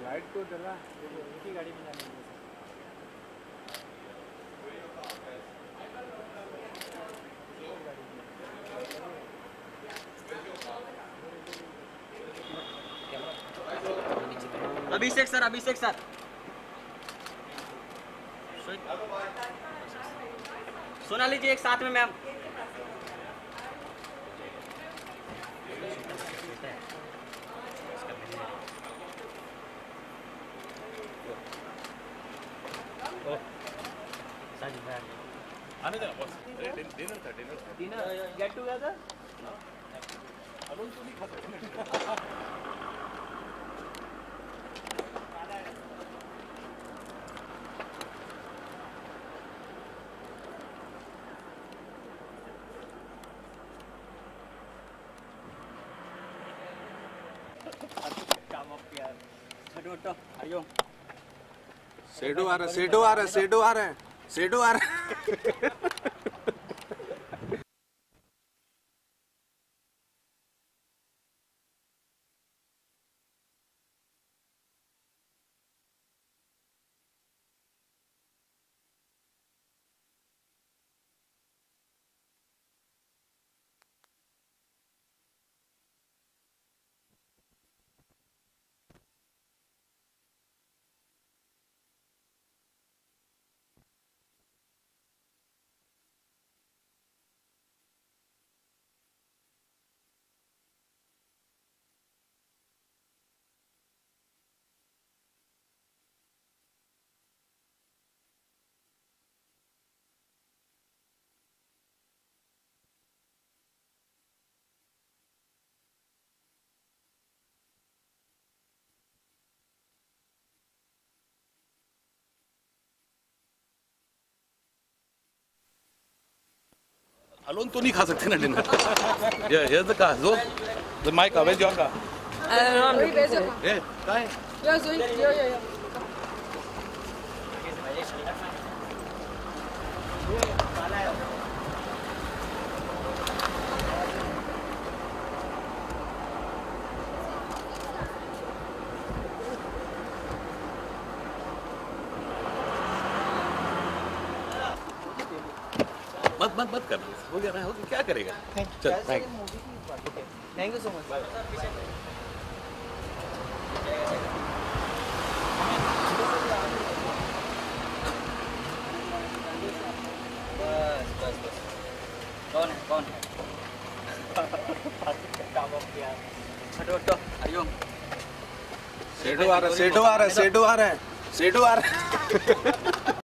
Light तो जला, एक ही गाड़ी में जाने है। अभिषेक सर सोनाली जी एक साथ में मैम। आने देना बॉस। डिनर था। गेट टुगेदर अलोन तो नहीं खा सकते। सेडू आ रहा है। अलोन तो नहीं खा सकते ना dinner. Here's the car. So, the my car. Where's your car? Yeah, car है? मत कर। हो गया ना, हो गया, क्या करेगा? चल, थैंक यू सो मच। कौन है? सेडू आ रहा है।